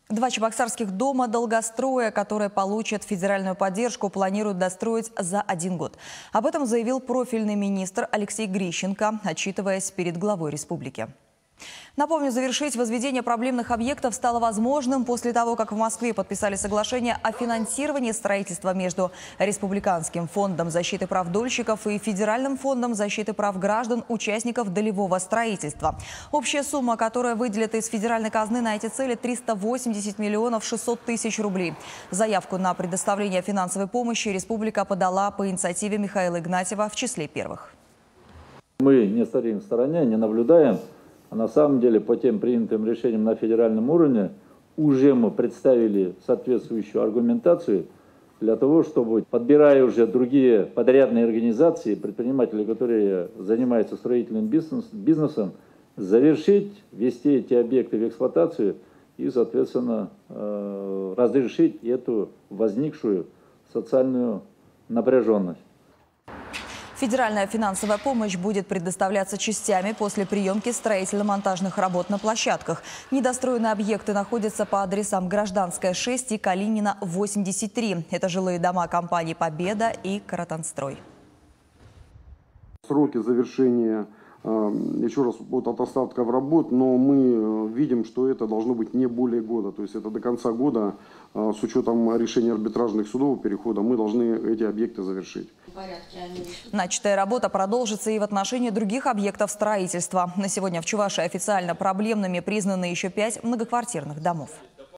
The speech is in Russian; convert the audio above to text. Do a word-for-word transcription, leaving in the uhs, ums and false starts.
Два чебоксарских дома долгостроя, которые получат федеральную поддержку, планируют достроить за один год. Об этом заявил профильный министр Алексей Грищенко, отчитываясь перед главой республики. Напомню, завершить возведение проблемных объектов стало возможным после того, как в Москве подписали соглашение о финансировании строительства между Республиканским фондом защиты прав дольщиков и Федеральным фондом защиты прав граждан, участников долевого строительства. Общая сумма, которая выделит из федеральной казны на эти цели, триста восемьдесят миллионов шестьсот тысяч рублей. Заявку на предоставление финансовой помощи республика подала по инициативе Михаила Игнатьева в числе первых. Мы не стоим в стороне, не наблюдаем. А на самом деле, по тем принятым решениям на федеральном уровне, уже мы представили соответствующую аргументацию для того, чтобы, подбирая уже другие подрядные организации, предприниматели, которые занимаются строительным бизнес, бизнесом, завершить, ввести эти объекты в эксплуатацию и, соответственно, э, разрешить эту возникшую социальную напряженность. Федеральная финансовая помощь будет предоставляться частями после приемки строительно-монтажных работ на площадках. Недостроенные объекты находятся по адресам Гражданская, шесть и Калинина, восемьдесят три. Это жилые дома компаний «Победа» и «Каратанстрой». Сроки завершения, еще раз, вот от остатка в работ, но мы видим, что это должно быть не более года. То есть это до конца года, с учетом решения арбитражных судов перехода, мы должны эти объекты завершить. Начатая работа продолжится и в отношении других объектов строительства. На сегодня в Чувашии официально проблемными признаны еще пять многоквартирных домов.